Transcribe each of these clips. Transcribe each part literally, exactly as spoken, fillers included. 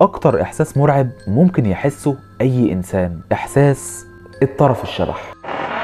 اكتر احساس مرعب ممكن يحسه اي انسان، احساس الطرف الشبح.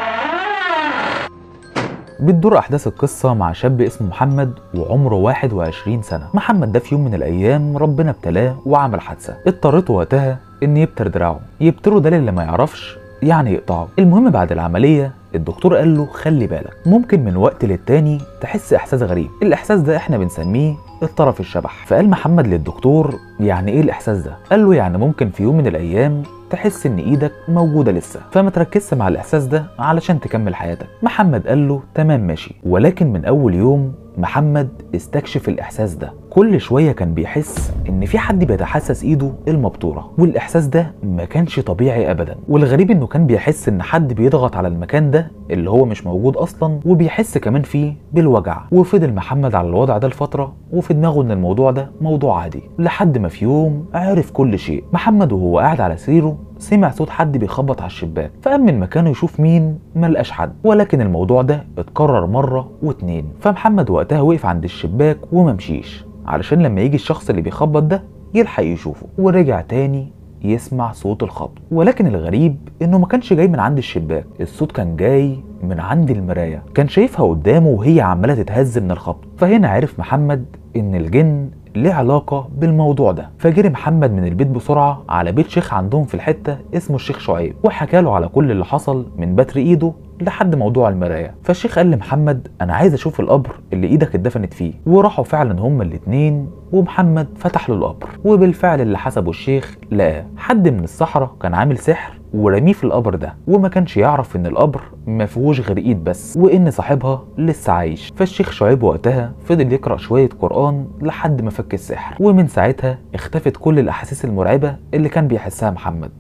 بتدور احداث القصه مع شاب اسمه محمد وعمره واحد وعشرين سنه. محمد ده في يوم من الايام ربنا ابتلاه وعمل حادثه، اضطرته وقتها ان يبتر دراعه. يبتره ده اللي ما يعرفش يعني يقطعه. المهم بعد العمليه الدكتور قال له خلي بالك، ممكن من وقت للتاني تحس احساس غريب، الاحساس ده احنا بنسميه الطرف الشبح. فقال محمد للدكتور يعني ايه الاحساس ده؟ قال له يعني ممكن في يوم من الايام تحس ان ايدك موجوده لسه، فما تركزش مع الاحساس ده علشان تكمل حياتك. محمد قال له تمام ماشي. ولكن من اول يوم محمد استكشف الاحساس ده. كل شويه كان بيحس ان في حد بيتحسس ايده المبتوره، والاحساس ده ما كانش طبيعي ابدا. والغريب انه كان بيحس ان حد بيضغط على المكان ده اللي هو مش موجود اصلا، وبيحس كمان فيه بالوجع. وفضل محمد على الوضع ده لفتره وفي دماغه ان الموضوع ده موضوع عادي، لحد ما في يوم عرف كل شيء. محمد وهو قاعد على سريره سمع صوت حد بيخبط على الشباك، فقام من مكانه يشوف مين، ملقاش حد. ولكن الموضوع ده اتكرر مره واتنين، فمحمد وقتها وقف عند الشباك وممشيش علشان لما يجي الشخص اللي بيخبط ده يلحق يشوفه. ورجع تاني يسمع صوت الخبط، ولكن الغريب انه ما كانش جاي من عند الشباك، الصوت كان جاي من عند المرايه. كان شايفها قدامه وهي عماله تتهز من الخبط. فهنا عرف محمد ان الجن ليه علاقه بالموضوع ده. فجري محمد من البيت بسرعه على بيت شيخ عندهم في الحته اسمه الشيخ شعيب، وحكى له على كل اللي حصل من بتر ايده لحد موضوع المرايه. فالشيخ قال لمحمد انا عايز اشوف القبر اللي ايدك اتدفنت فيه. وراحوا فعلا هما الاتنين، ومحمد فتح له القبر، وبالفعل اللي حسبه الشيخ لقاه حد من الصحراء كان عامل سحر ورميه في القبر ده، وما كانش يعرف ان القبر ما فيهوش غير ايد بس، وان صاحبها لسه عايش. فالشيخ شعيب وقتها فضل يقرا شويه قران لحد ما فك السحر، ومن ساعتها اختفت كل الاحاسيس المرعبه اللي كان بيحسها محمد.